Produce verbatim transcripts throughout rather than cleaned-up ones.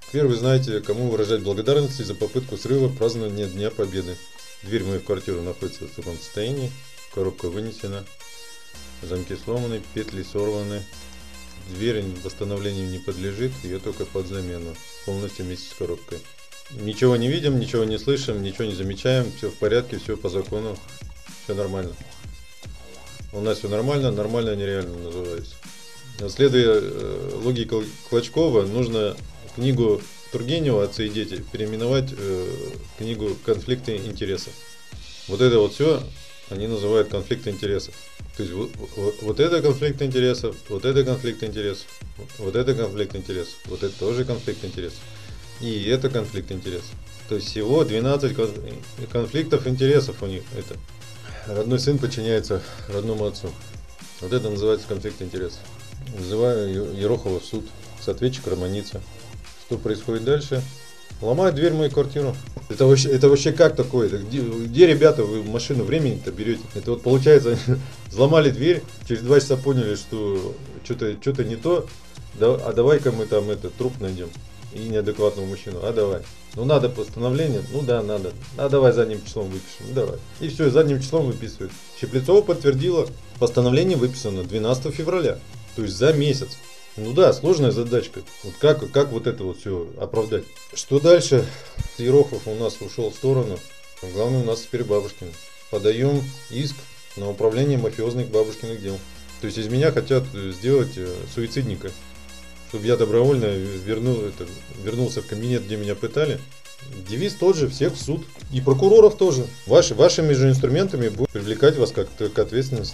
Теперь вы знаете, кому выражать благодарность за попытку срыва празднования Дня Победы. Дверь моей в квартиру находится в таком состоянии, коробка вынесена, замки сломаны, петли сорваны, дверь восстановлению не подлежит, ее только под замену, полностью вместе с коробкой. Ничего не видим, ничего не слышим, ничего не замечаем, все в порядке, все по закону, все нормально. У нас все нормально, нормально нереально называется. Следуя э, логике Клочкова, нужно книгу Тургенева «Отцы и дети» переименовать э, в книгу «Конфликты интересов». Вот это вот все они называют конфликты интересов. То есть вот, вот, вот это конфликт интересов, вот это конфликт интересов, вот это конфликт интересов, вот это тоже конфликт интересов. И это конфликт интересов. То есть всего двенадцать конфликтов интересов у них. Это родной сын подчиняется родному отцу. Вот это называется конфликт интересов. Вызываю Ерохова в суд с ответчика Романица. Что происходит дальше? Ломают дверь в мою квартиру. Это вообще, это вообще как такое? Это где, где, ребята, вы машину времени-то берете? Это вот получается, взломали дверь, через два часа поняли, что что-то что-то не то, да, а давай-ка мы там этот труп найдем. И неадекватного мужчину, а давай. Ну надо постановление, ну да, надо. А давай задним числом выпишем, ну давай. И все, задним числом выписывают. Щеплецова подтвердила, постановление выписано двенадцатого февраля, то есть за месяц. Ну да, сложная задачка. Вот как, как вот это вот все оправдать? Что дальше? Ерохов у нас ушел в сторону. Главное у нас теперь Бабушкин. Подаем иск на управление мафиозных бабушкиных дел. То есть из меня хотят сделать суицидника. Чтобы я добровольно вернул, это, вернулся в кабинет, где меня пытали. Девиз тот же, всех в суд. И прокуроров тоже. Ваши, вашими же инструментами будут привлекать вас как к ответственности.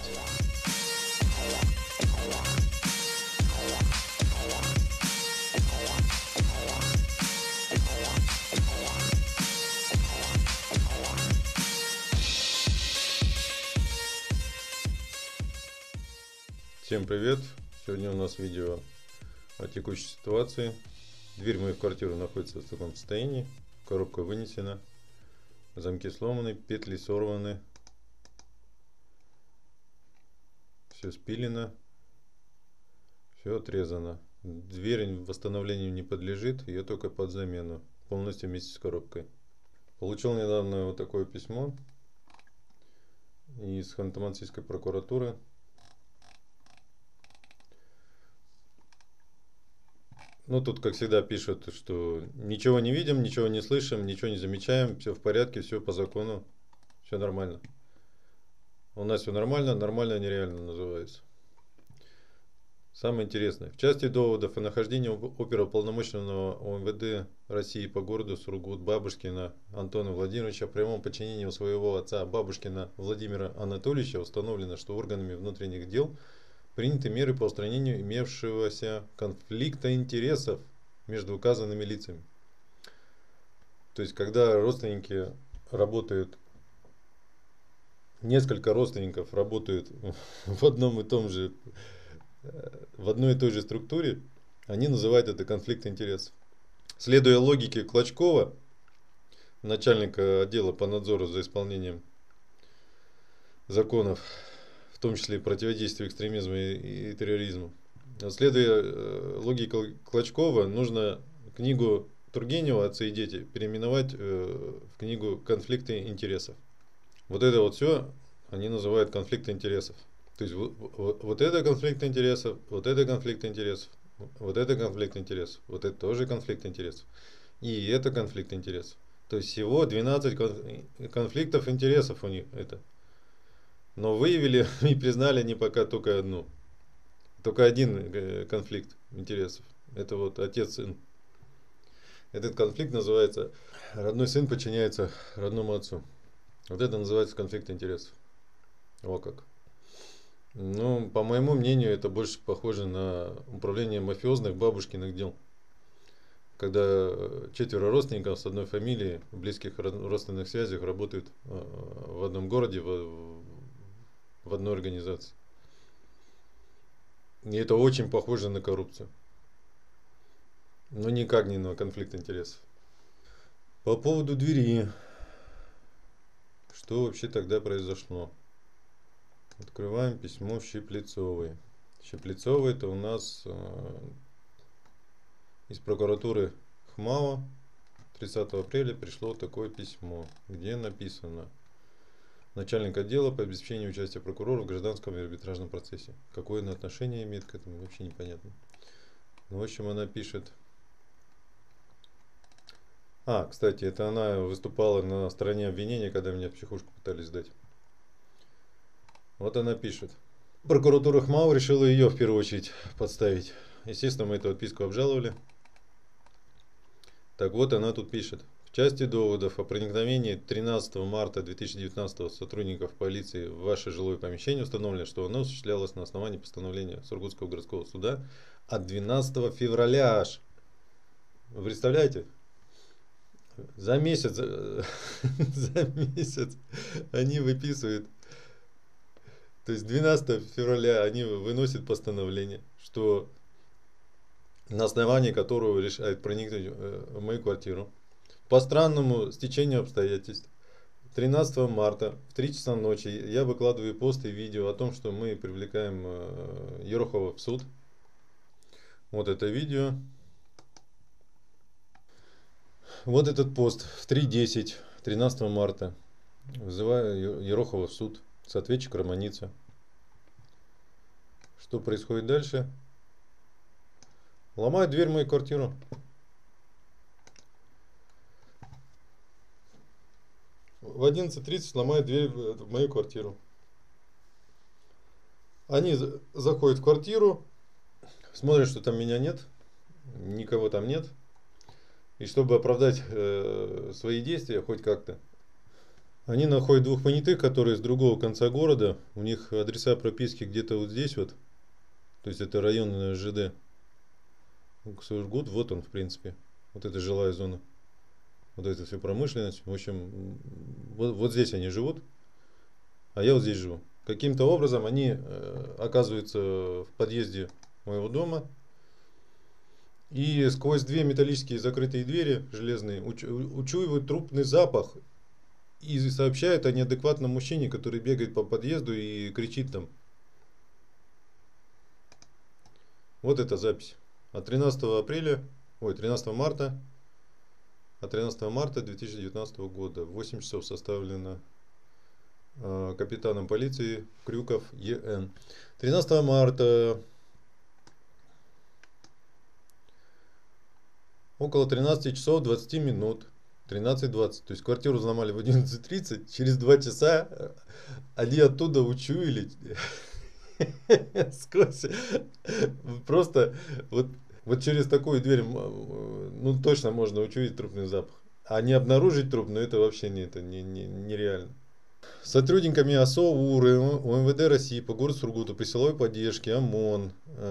Всем привет! Сегодня у нас видео о текущей ситуации. Дверь в мою квартиру находится в таком состоянии, коробка вынесена, замки сломаны, петли сорваны, все спилено, все отрезано. Дверь восстановлению не подлежит, ее только под замену, полностью вместе с коробкой. Получил недавно вот такое письмо из Ханты-Мансийской прокуратуры. Ну, тут, как всегда, пишут, что ничего не видим, ничего не слышим, ничего не замечаем, все в порядке, все по закону, все нормально. У нас все нормально, нормально нереально называется. Самое интересное. В части доводов о нахождении оперуполномоченного ОМВД России по городу Сургут Бабушкина Антона Владимировича в прямом подчинении у своего отца Бабушкина Владимира Анатольевича установлено, что органами внутренних дел приняты меры по устранению имевшегося конфликта интересов между указанными лицами. То есть, когда родственники работают, несколько родственников работают в одном и том же, в одной и той же структуре, они называют это конфликт интересов. Следуя логике Клочкова, начальника отдела по надзору за исполнением законов, в том числе противодействию экстремизму и терроризму. Следуя логике Клочкова, нужно книгу Тургенева «Отцы и дети» переименовать в книгу «Конфликты интересов». Вот это вот все они называют конфликты интересов. То есть вот, вот, вот это конфликт интересов, вот это конфликт интересов, вот это конфликт интересов, вот это тоже конфликт интересов. И это конфликт интересов. То есть всего двенадцать конфликтов интересов у них это. Но выявили и признали они пока только одну. Только один конфликт интересов. Это вот отец-сын. Этот конфликт называется «Родной сын подчиняется родному отцу». Вот это называется конфликт интересов. О как. Ну, по моему мнению, это больше похоже на управление мафиозных бабушкиных дел. Когда четверо родственников с одной фамилией, в близких родственных связях работают в одном городе, в, в одной организации. И это очень похоже на коррупцию. Но никак не на конфликт интересов. По поводу двери. Что вообще тогда произошло? Открываем письмо Щеплецовой. Щеплецова это у нас э, из прокуратуры ХМАО тридцатого апреля пришло такое письмо, где написано: начальник отдела по обеспечению участия прокурора в гражданском и арбитражном процессе. Какое она отношение имеет к этому, вообще непонятно. Ну, в общем, она пишет... А, кстати, это она выступала на стороне обвинения, когда меня в психушку пытались сдать. Вот она пишет. Прокуратура ХМАО решила ее в первую очередь подставить. Естественно, мы эту отписку обжаловали. Так вот, она тут пишет. В части доводов о проникновении тринадцатого марта две тысячи девятнадцатого сотрудников полиции в ваше жилое помещение установлено, что оно осуществлялось на основании постановления Сургутского городского суда от двенадцатого февраля аж. Вы представляете? За месяц, за, за месяц они выписывают, то есть двенадцатого февраля они выносят постановление, что на основании которого решают проникнуть в мою квартиру. По странному стечению обстоятельств тринадцатого марта в три часа ночи я выкладываю пост и видео о том, что мы привлекаем Ерохова в суд. Вот это видео. Вот этот пост в три десять тринадцатого марта. Вызываю Ерохова в суд. Соответчик Романица. Что происходит дальше? Ломают дверь в мою квартиру. В одиннадцать тридцать ломают дверь в мою квартиру. Они заходят в квартиру, смотрят, что там меня нет, никого там нет. И чтобы оправдать э, свои действия хоть как-то, они находят двух понятых, которые с другого конца города. У них адреса прописки где-то вот здесь вот. То есть это район ЖД. Сургут, вот он в принципе. Вот это жилая зона. Вот это все промышленность. В общем, вот, вот здесь они живут. А я вот здесь живу. Каким-то образом они э, оказываются в подъезде моего дома. И сквозь две металлические закрытые двери железные учуивают трупный запах. И сообщают о неадекватном мужчине, который бегает по подъезду и кричит там. Вот эта запись. От тринадцатого апреля, ой, тринадцатого марта, от тринадцатого марта две тысячи девятнадцатого года. В восемь часов составлено э, капитаном полиции Крюков Е Н. тринадцатого марта около тринадцати часов двадцати минут. тринадцать двадцать. То есть квартиру взломали в одиннадцать тридцать. Через два часа они оттуда учуяли. Сквозь. Просто вот, вот через такую дверь, ну, точно можно учуять трупный запах. А не обнаружить труп, ну, это вообще не, это не, не, нереально. Сотрудниками ОСО, УР, УМВД России по городу Сургуту при силовой поддержке ОМОН,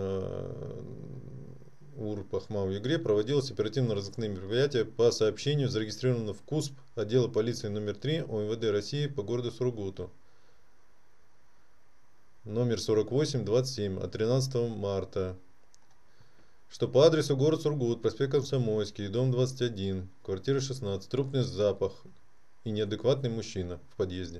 УР по ХМАО и ИГРЕ проводилось оперативно-розыскные мероприятия по сообщению, зарегистрированному в КУСП отдела полиции номер три ОМВД России по городу Сургуту. Номер сорок восемь двадцать семь от тринадцатого марта. Что по адресу город Сургут, проспект Комсомольский, дом двадцать один, квартира шестнадцать, трупный запах и неадекватный мужчина в подъезде.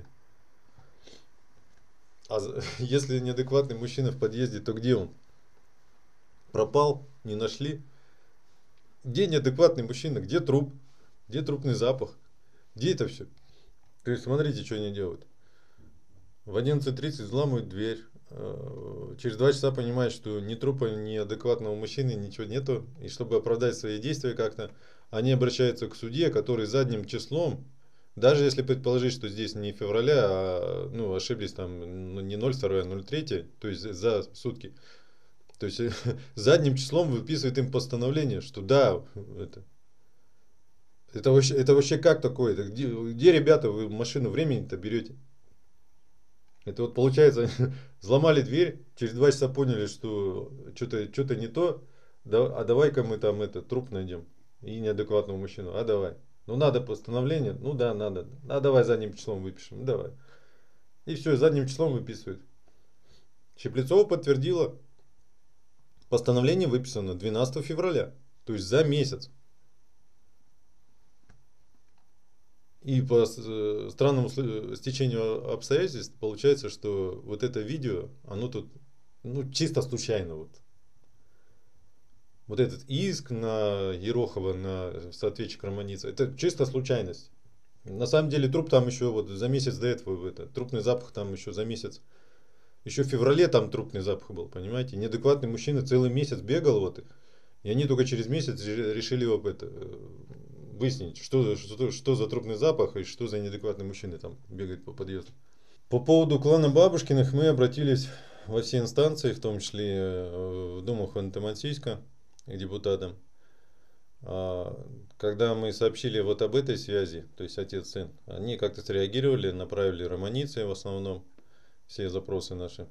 А если неадекватный мужчина в подъезде, то где он? Пропал? Не нашли? Где неадекватный мужчина? Где труп? Где трупный запах? Где это все? То есть смотрите, что они делают. В одиннадцать тридцать взламывают дверь. Через два часа понимают, что ни трупа, ни адекватного мужчины, ничего нету. И чтобы оправдать свои действия как-то, они обращаются к судье, который задним числом, даже если предположить, что здесь не февраля, а ну, ошиблись там ну, не ноль второе, а ноль третье, то есть за сутки. То есть задним числом выписывает им постановление, что да, это, это, вообще, это вообще как такое? Это где, где, ребята, вы машину времени-то берете? Это вот получается, взломали дверь, через два часа поняли, что что-то что-то не то, да, а давай-ка мы там это, труп найдем и неадекватного мужчину, а давай. Ну надо постановление, ну да, надо, а давай задним числом выпишем, давай. И все, задним числом выписывают. Щеплецова подтвердила, постановление выписано двенадцатого февраля, то есть за месяц. И по странному стечению обстоятельств получается, что вот это видео, оно тут ну, чисто случайно. Вот. Вот этот иск на Ерохова, на соответчика Романицы, это чисто случайность. На самом деле труп там еще вот за месяц до этого, это, трупный запах там еще за месяц. Еще в феврале там трупный запах был, понимаете? Неадекватный мужчина целый месяц бегал вот. И они только через месяц решили вот это, выяснить, что, что, что за трупный запах и что за неадекватный мужчина там бегает по подъезду. По поводу клана Бабушкиных мы обратились во все инстанции, в том числе в Думу Ханты-Мансийска, к депутатам. Когда мы сообщили вот об этой связи, то есть отец-сын, они как-то среагировали, направили Романице в основном все запросы наши.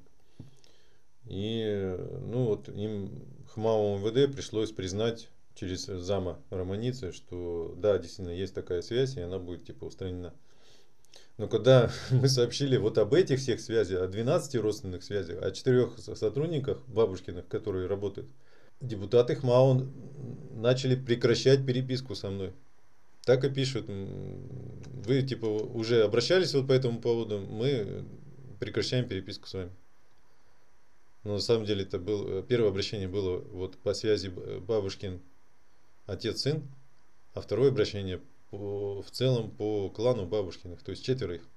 И ну вот им ХМАО МВД пришлось признать через зама Романицы, что да, действительно есть такая связь, и она будет типа устранена. Но когда мы сообщили вот об этих всех связях, о двенадцати родственных связях, о четырех сотрудниках Бабушкиных, которые работают, депутаты ХМАО начали прекращать переписку со мной. Так и пишут, вы типа уже обращались вот по этому поводу, мы прекращаем переписку с вами. Но на самом деле это было, первое обращение было вот по связи Бабушкин отец-сын, а второе обращение по, в целом по клану Бабушкиных, то есть четверо их.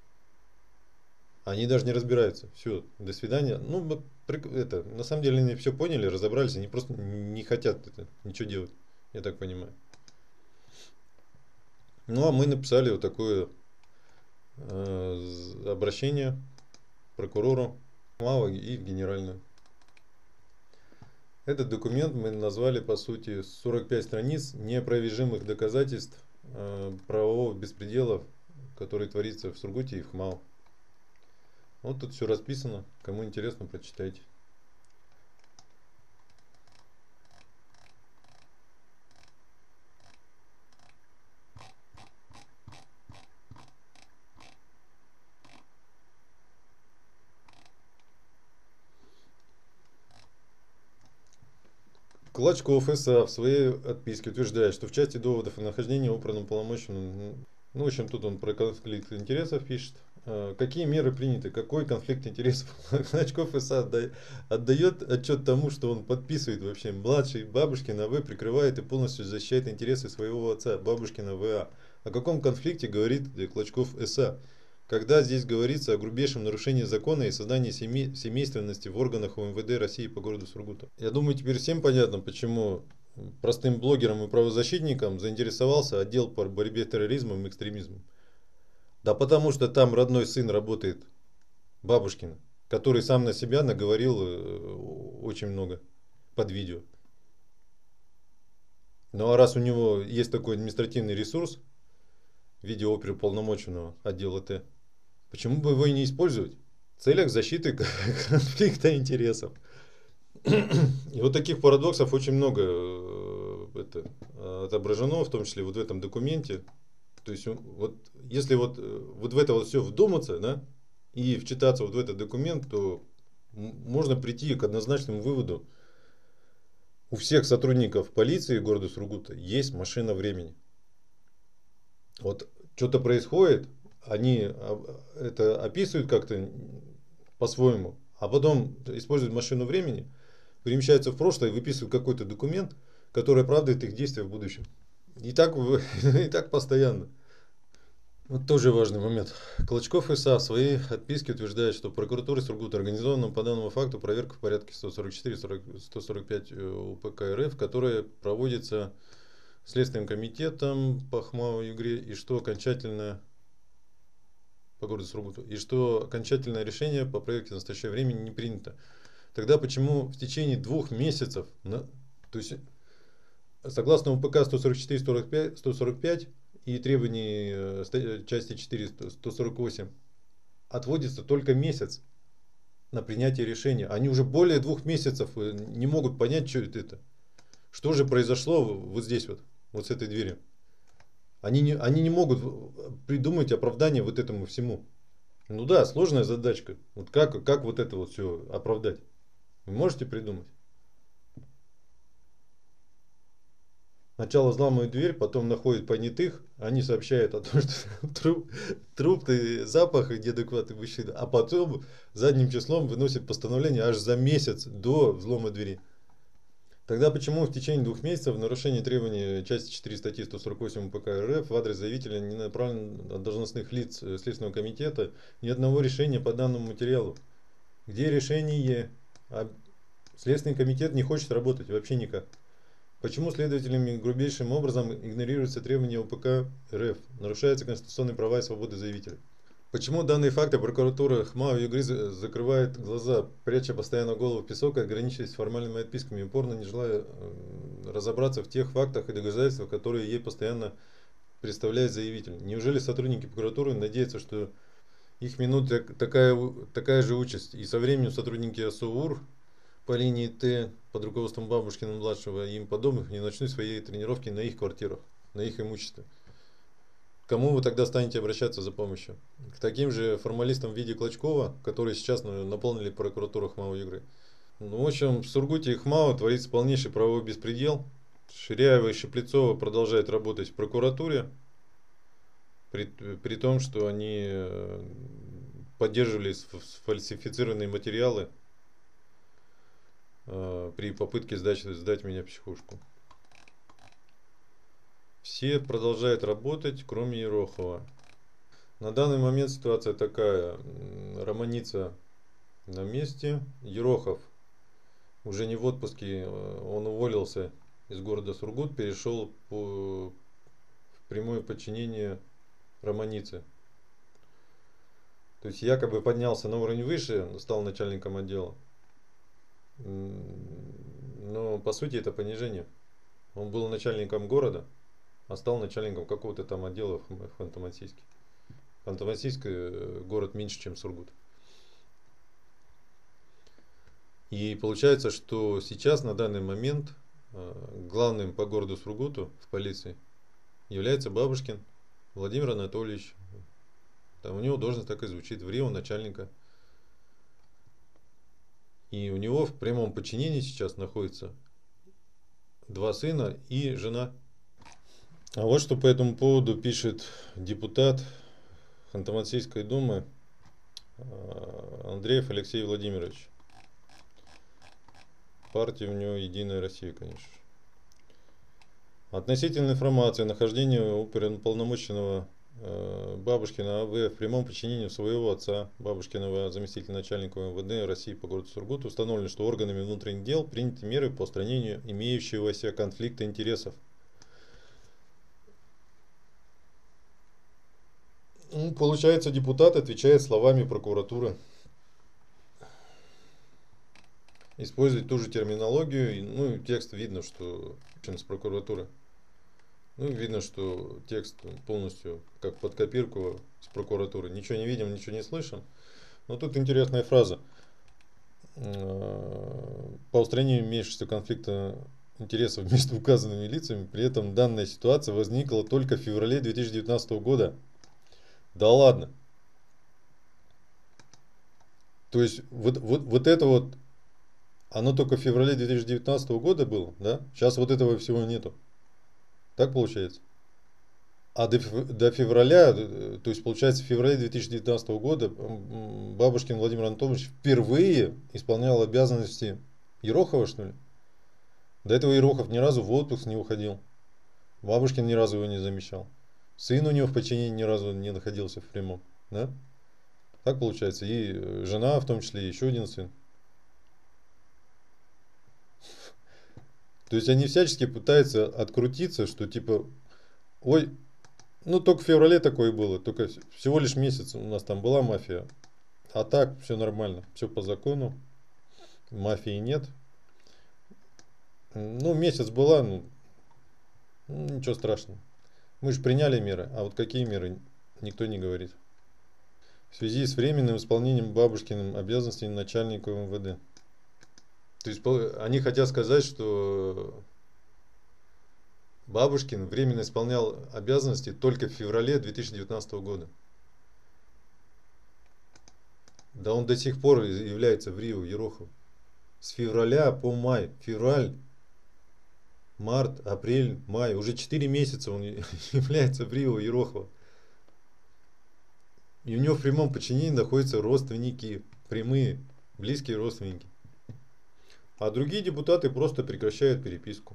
Они даже не разбираются. Все, до свидания. Ну, это, на самом деле они все поняли, разобрались, они просто не хотят это, ничего делать, я так понимаю. Ну, а мы написали вот такое э, обращение прокурору ХМАО и в генеральную. Этот документ мы назвали, по сути, сорок пять страниц неопровержимых доказательств э, правового беспредела, который творится в Сургуте и в ХМАО. Вот тут все расписано. Кому интересно, прочитайте. Клочков СА в своей отписке утверждает, что в части доводов о нахождении оперуполномоченным, ну, в общем, тут он про конфликт интересов пишет. Какие меры приняты, какой конфликт интересов? Клочков СА отдает отчет тому, что он подписывает вообще младший Бабушкина В, прикрывает и полностью защищает интересы своего отца, Бабушкина ВА. О каком конфликте говорит Клочков СА? Когда здесь говорится о грубейшем нарушении закона и создании семей, семейственности в органах УМВД России по городу Сургуту. Я думаю, теперь всем понятно, почему простым блогерам и правозащитникам заинтересовался отдел по борьбе с терроризмом и экстремизмом. Да потому что там родной сын работает, Бабушкин, который сам на себя наговорил очень много под видео. Ну а раз у него есть такой административный ресурс в виде оперуполномоченного отдела Т, почему бы его и не использовать в целях защиты конфликта интересов? И вот таких парадоксов очень много это, отображено, в том числе вот в этом документе. То есть вот если вот, вот в это вот все вдуматься, да, и вчитаться вот в этот документ, то можно прийти к однозначному выводу. У всех сотрудников полиции города Сургута есть машина времени. Вот что-то происходит, они это описывают как-то по-своему, а потом используют машину времени, перемещаются в прошлое и выписывают какой-то документ, который оправдывает их действия в будущем. И так, и так постоянно. Вот тоже важный момент. Клочков ИСА в своей отписке утверждает, что прокуратура Сургута организована по данному факту проверка в порядке сто сорок четыре сто сорок пять УПК РФ, которая проводится Следственным комитетом по ХМАО ЮГРЕ, и что окончательно по городу Сургуту, и что окончательное решение по проверке в настоящее время не принято. Тогда почему в течение двух месяцев, на, то есть согласно УПК сто сорок четыре сто сорок пять и требований части четыре сто сорок восемь отводится только месяц на принятие решения? Они уже более двух месяцев не могут понять, что это. Что же произошло вот здесь вот, вот с этой дверью? Они не, они не могут придумать оправдание вот этому всему. Ну да, сложная задачка. Вот как, как вот это вот все оправдать? Вы можете придумать? Сначала взламывают дверь, потом находят понятых, они сообщают о том, что труп, трупный запах и неадекватный мужчина, а потом задним числом выносят постановление аж за месяц до взлома двери. Тогда почему в течение двух месяцев в нарушении требований части четыре статьи сто сорок восемь УПК РФ в адрес заявителя не направлено от должностных лиц Следственного комитета ни одного решения по данному материалу? Где решение? А Следственный комитет не хочет работать вообще никак. Почему следователями грубейшим образом игнорируются требования УПК РФ? Нарушаются конституционные права и свободы заявителя. Почему данные факты прокуратура ХМАО и ЮГРИ закрывает глаза, пряча постоянно голову в песок и ограничиваясь формальными отписками, упорно не желая разобраться в тех фактах и доказательствах, которые ей постоянно представляет заявитель? Неужели сотрудники прокуратуры надеются, что их минут такая, такая же участь, и со временем сотрудники АСУУР по линии Т под руководством Бабушкина-младшего и им подобных не начнут свои тренировки на их квартирах, на их имуществе? К кому вы тогда станете обращаться за помощью? К таким же формалистам в виде Клочкова, которые сейчас наполнили прокуратуру ХМАО ЮГРы? Ну, в общем, в Сургуте и ХМАО творится полнейший правовой беспредел. Ширяева и Шеплецова продолжают работать в прокуратуре, при, при том, что они поддерживали сфальсифицированные материалы э, при попытке сдать, сдать меня в психушку. Все продолжают работать, кроме Ерохова. На данный момент ситуация такая. Романица на месте. Ерохов уже не в отпуске. Он уволился из города Сургут, перешел по, в прямое подчинение Романице. То есть якобы поднялся на уровень выше, стал начальником отдела. Но по сути это понижение. Он был начальником города, а стал начальником какого-то там отдела в Ханты-Мансийске. Ханты-Мансийск город меньше, чем Сургут. И получается, что сейчас, на данный момент, главным по городу Сургуту в полиции является Бабушкин Владимир Анатольевич. Там у него должность так и звучит, в РИО начальника. И у него в прямом подчинении сейчас находится два сына и жена. А вот что по этому поводу пишет депутат Ханты-Мансийской думы Андреев Алексей Владимирович. Партия у него Единая Россия, конечно. Относительно информации о нахождении уполномоченного Бабушкина А.В. в прямом подчинении своего отца, Бабушкиного заместителя начальника МВД России по городу Сургут, установлено, что органами внутренних дел приняты меры по устранению имеющегося конфликта интересов. Ну, получается, депутат отвечает словами прокуратуры. Использует ту же терминологию. Ну, текст видно, что с прокуратуры. Ну, видно, что текст полностью как под копирку с прокуратуры. Ничего не видим, ничего не слышим. Но тут интересная фраза. По устранению имеющегося конфликта интересов между указанными лицами, при этом данная ситуация возникла только в феврале две тысячи девятнадцатого года. Да ладно. То есть вот, вот, вот это вот, оно только в феврале две тысячи девятнадцатого года было, да? Сейчас вот этого всего нету. Так получается? А до, до февраля, то есть получается в феврале две тысячи девятнадцатого года Бабушкин Владимир Анатольевич впервые исполнял обязанности Ерохова, что ли? До этого Ерохов ни разу в отпуск не уходил. Бабушкин ни разу его не замечал. Сын у него в подчинении ни разу не находился в прямом. Да? Так получается. И жена, в том числе, и еще один сын. То есть они всячески пытаются открутиться, что типа, ой, ну только в феврале такое было, только всего лишь месяц у нас там была мафия. А так все нормально, все по закону, мафии нет. Ну месяц была, ну ничего страшного. Мы же приняли меры, а вот какие меры, никто не говорит. В связи с временным исполнением Бабушкиным обязанностей начальника МВД. То есть они хотят сказать, что Бабушкин временно исполнял обязанности только в феврале две тысячи девятнадцатого года. Да он до сих пор является в РИО Ерохов. С февраля по май. Февраль, март, апрель, май. Уже четыре месяца он является в РИО Ерохова. И у него в прямом подчинении находятся родственники. Прямые, близкие родственники. А другие депутаты просто прекращают переписку.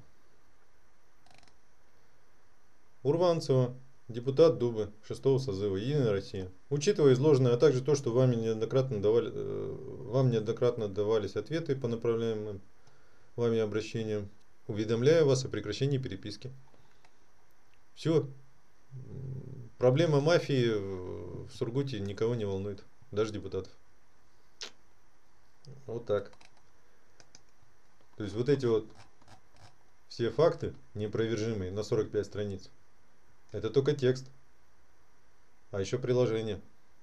Урванцева, депутат Думы шестого созыва Единая Россия. Учитывая изложенное, а также то, что вами неоднократно давали, вам неоднократно давались ответы по направляемым вами обращениям, уведомляю вас о прекращении переписки. Все. Проблема мафии в Сургуте никого не волнует, даже депутатов. Вот так. То есть вот эти вот все факты неопровержимые на сорок пять страниц. Это только текст. А еще приложение.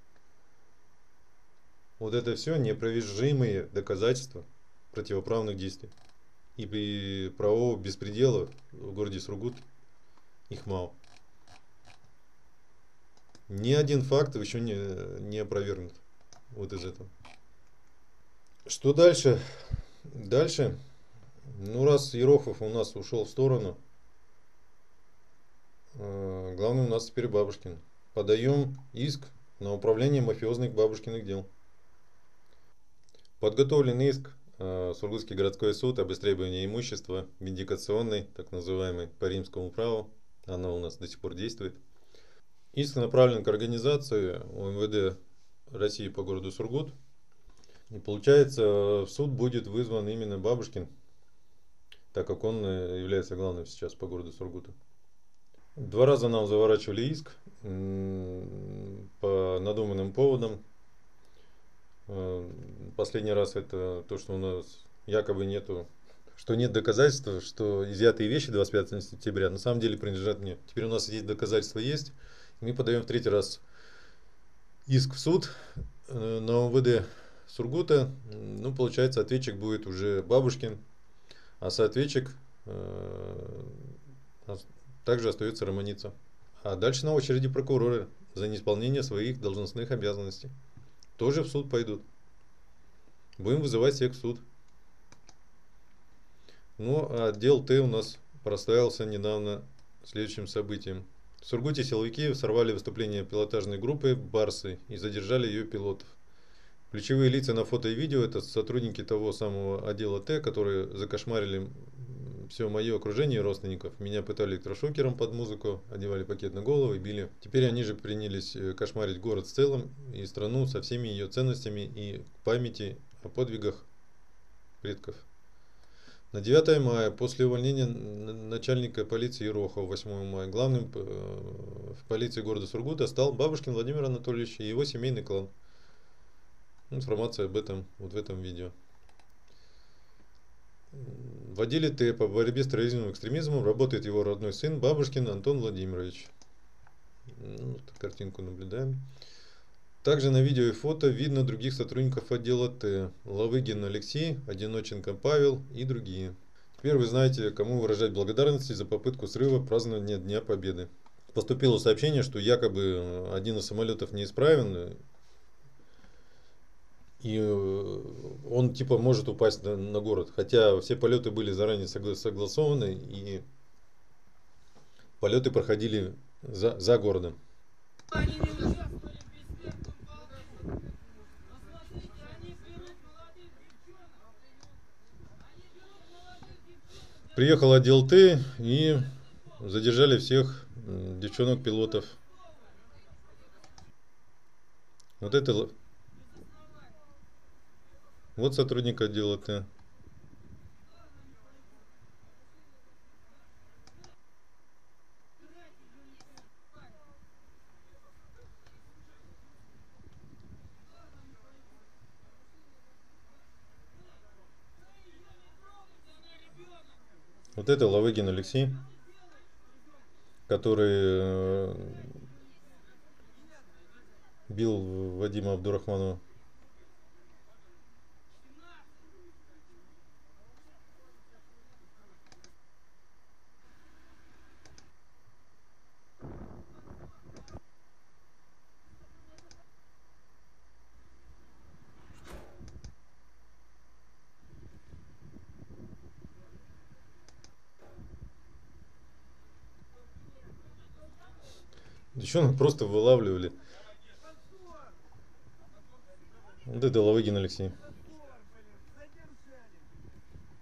Вот это все неопровержимые доказательства противоправных действий. И при правового беспредела в городе Сургут их мало. Ни один факт еще не, не опровергнут. Вот из этого. Что дальше? Дальше, ну раз Ерохов у нас ушел в сторону, э, главный у нас теперь Бабушкин. Подаем иск на управление мафиозных Бабушкиных дел. Подготовлен иск э, Сургутский городской суд об истребовании имущества, виндикационный, так называемый, по римскому праву. Оно у нас до сих пор действует. Иск направлен к организации УМВД России по городу Сургут. И получается, в суд будет вызван именно Бабушкин, так как он является главным сейчас по городу Сургуту. Два раза нам заворачивали иск по надуманным поводам. Последний раз это то, что у нас якобы нету, что нет доказательства, что изъятые вещи двадцать пятого сентября на самом деле принадлежат мне. Теперь у нас есть доказательства есть. И мы подаем в третий раз иск в суд на УМВД Сургута. Ну, получается, ответчик будет уже Бабушкин, а соответчик э, также остается Романица. А дальше на очереди прокуроры за неисполнение своих должностных обязанностей. Тоже в суд пойдут. Будем вызывать всех в суд. Ну, а отдел Т у нас прославился недавно следующим событием. В Сургуте силовики сорвали выступление пилотажной группы «Барсы» и задержали ее пилотов. Ключевые лица на фото и видео – это сотрудники того самого отдела Т, которые закошмарили все мое окружение родственников. Меня пытали электрошокером под музыку, одевали пакет на голову и били. Теперь они же принялись кошмарить город в целом и страну со всеми ее ценностями и памяти о подвигах предков. На девятое мая, после увольнения начальника полиции Ерохова восьмого мая, главным в полиции города Сургута стал Бабушкин Владимир Анатольевич и его семейный клан. Информация об этом вот в этом видео. В отделе Т по борьбе с терроризмом и экстремизмом работает его родной сын Бабушкин Антон Владимирович. Ну, картинку наблюдаем. Также на видео и фото видно других сотрудников отдела Т. Лавыгин Алексей, Одиноченко Павел и другие. Теперь вы знаете, кому выражать благодарность за попытку срыва празднования Дня Победы. Поступило сообщение, что якобы один из самолетов неисправен. И он типа может упасть на, на город. Хотя все полеты были заранее согла согласованы. И полеты проходили за, за городом. Приехал отдел Т и задержали всех девчонок-пилотов. Вот это... Вот сотрудник отдела Т. Вот это Лавыгин Алексей, который бил Вадима Абдурахманова. Девчонок просто вылавливали. Вот это Лавыгин Алексей.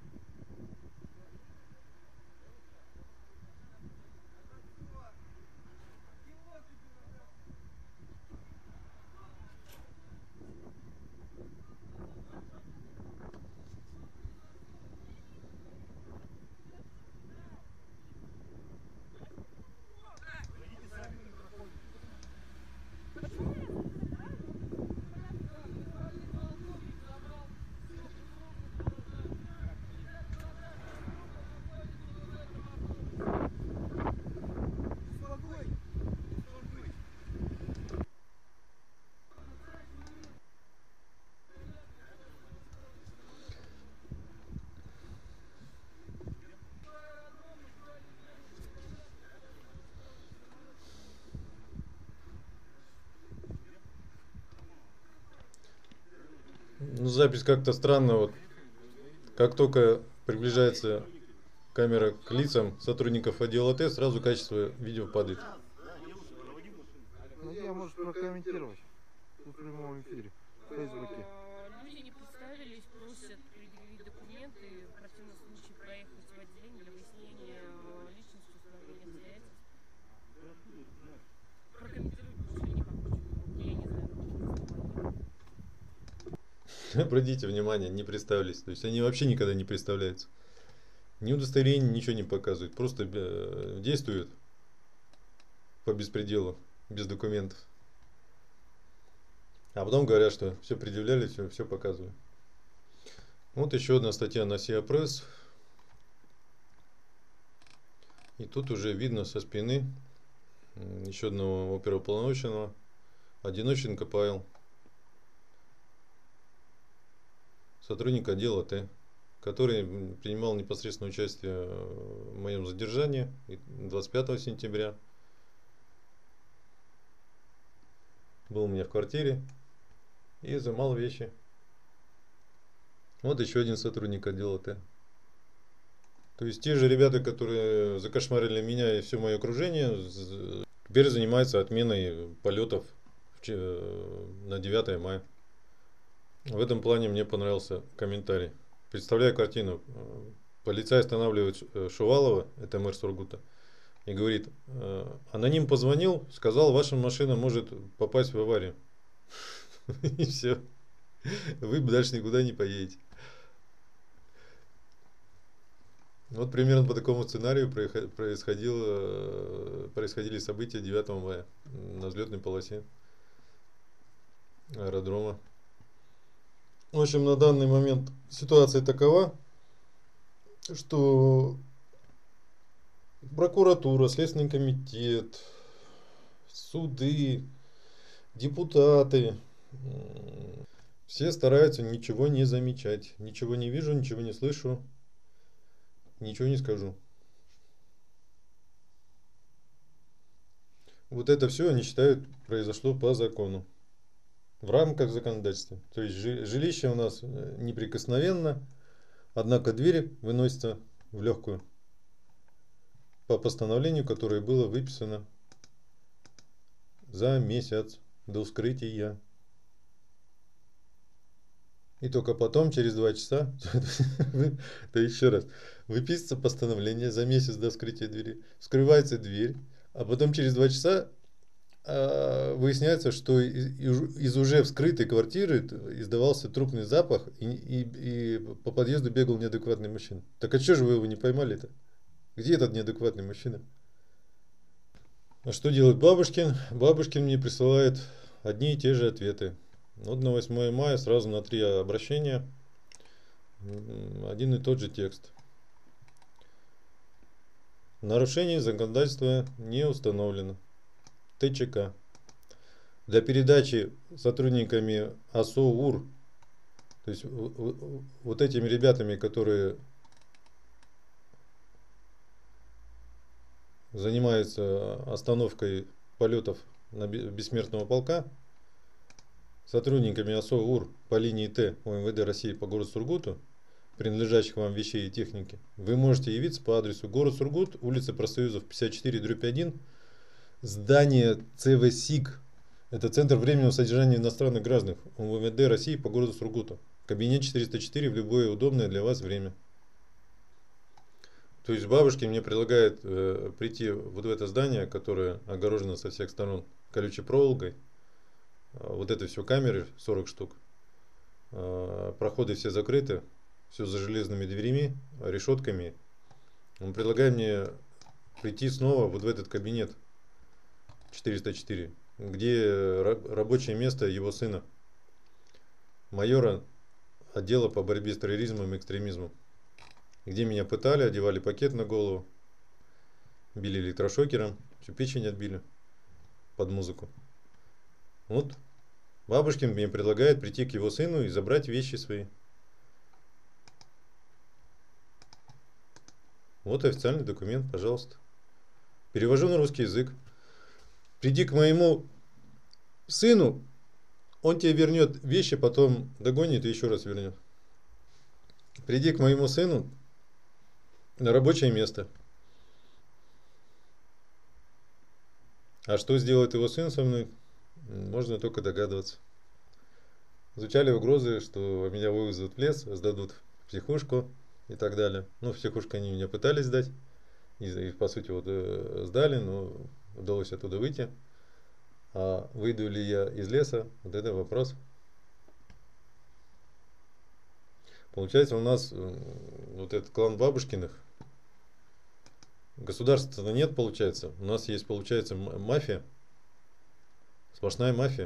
Ну, запись как-то странно. Вот, как только приближается камера к лицам сотрудников отдела Т, сразу качество видео падает. Ну, я, может, прокомментировать в прямом эфире в Фейсбуке. Люди не представились, просят предъявить документы, в противном случае проехать в отделение для выяснения личности, установления обстоятельств. Прокомментировать больше никак, я не знаю. Обратите внимание, не представились. То есть они вообще никогда не представляются. Ни удостоверение, ничего не показывают. Просто действуют по беспределу, без документов. А потом говорят, что все предъявляли, все, все показывают. Вот еще одна статья на Сиа Пресс. И тут уже видно со спины еще одного оперуполномоченного, Одиноченко Павел, сотрудник отдела Т, который принимал непосредственное участие в моем задержании двадцать пятого сентября. Был у меня в квартире и изымал вещи. Вот еще один сотрудник отдела Т. То есть те же ребята, которые закошмарили меня и все мое окружение, теперь занимаются отменой полетов на девятое мая. В этом плане мне понравился комментарий. Представляю картину. Полицай останавливает Шувалова, это мэр Сургута, и говорит: аноним позвонил, сказал, ваша машина может попасть в аварию. И все. Вы дальше никуда не поедете. Вот примерно по такому сценарию происходило, происходили события девятого мая на взлетной полосе аэродрома. В общем, на данный момент ситуация такова, что прокуратура, Следственный комитет, суды, депутаты, все стараются ничего не замечать. Ничего не вижу, ничего не слышу, ничего не скажу. Вот это все, они считают, произошло по закону, в рамках законодательства. То есть жилище у нас неприкосновенно, однако дверь выносится в легкую по постановлению, которое было выписано за месяц до вскрытия. И только потом, через два часа, то еще раз, выписывается постановление за месяц до вскрытия двери, вскрывается дверь, а потом через два часа э, выясняется, что из, из уже вскрытой квартиры издавался трупный запах, и, и, и по подъезду бегал неадекватный мужчина. Так а что же вы его не поймали-то? Где этот неадекватный мужчина? А что делает Бабушкин? Бабушкин мне присылает одни и те же ответы. Вот на восьмое мая сразу на три обращения один и тот же текст. Нарушение законодательства не установлено. ТЧК. Для передачи сотрудниками АСО-УР, то есть вот этими ребятами, которые занимаются остановкой полетов на бессмертного полка, сотрудниками АСО-УР по линии Т УМВД России по городу Сургуту, принадлежащих вам вещей и техники, вы можете явиться по адресу город Сургут, улица Профсоюзов пятьдесят четыре дробь один, здание ЦВСИК, это Центр временного содержания иностранных граждан УМВД России по городу Сургуту, кабинет четыреста четыре в любое удобное для вас время. То есть Бабушкин мне предлагает э, прийти вот в это здание, которое огорожено со всех сторон колючей проволокой. Вот это все камеры, сорок штук. Проходы все закрыты, все за железными дверями, решетками. Он предлагает мне прийти снова вот в этот кабинет четыреста четыре, где рабочее место его сына, майора отдела по борьбе с терроризмом и экстремизмом, где меня пытали, одевали пакет на голову, били электрошокером, всю печень отбили под музыку. Вот Бабушкин мне предлагает прийти к его сыну и забрать вещи свои. Вот официальный документ, пожалуйста. Перевожу на русский язык. Приди к моему сыну, он тебе вернет вещи, потом догонит и еще раз вернет. Приди к моему сыну на рабочее место. А что сделает его сын со мной, можно только догадываться. Звучали угрозы, что меня вывезут в лес, сдадут в психушку и так далее. Ну, в психушку они меня пытались сдать. И, и по сути, вот э, сдали, но удалось оттуда выйти. А выйду ли я из леса, вот это вопрос. Получается, у нас э, вот этот клан Бабушкиных, государства-то нет, получается. У нас есть, получается, мафия. Сплошная мафия.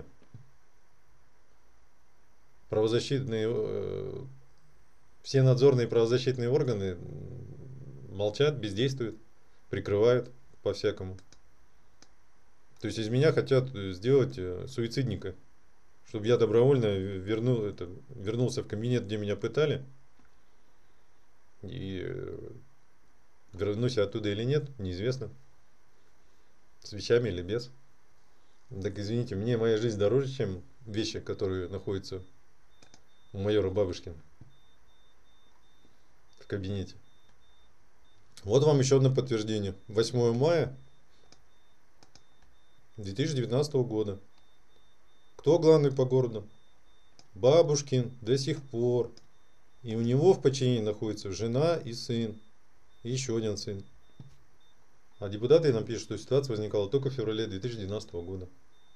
Правозащитные, э, все надзорные правозащитные органы молчат, бездействуют, прикрывают по-всякому. То есть из меня хотят сделать э, суицидника, чтобы я добровольно вернул, это, вернулся в кабинет, где меня пытали, и э, вернусь я оттуда или нет, неизвестно, с вещами или без. Так извините, мне моя жизнь дороже, чем вещи, которые находятся у майора Бабушкина в кабинете. Вот вам еще одно подтверждение. восьмое мая две тысячи девятнадцатого года. Кто главный по городу? Бабушкин до сих пор. И у него в подчинении находится жена и сын. И еще один сын. А депутаты нам пишут, что ситуация возникала только в феврале две тысячи девятнадцатого года.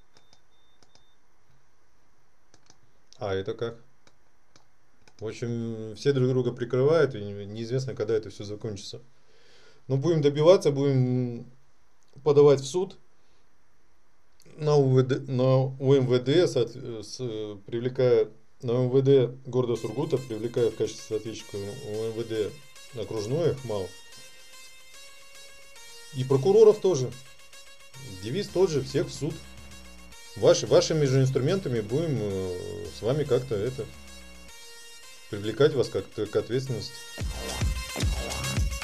А это как? В общем, все друг друга прикрывают, и неизвестно, когда это все закончится. Но будем добиваться, будем подавать в суд на УВД, на УМВД, с, с, привлекая на МВД города Сургута, привлекая в качестве ответчика УМВД окружное ХМАО. И прокуроров тоже. Девиз тот же, всех в суд. Ваши, вашими же инструментами будем э, с вами как-то это привлекать вас как-то к ответственности.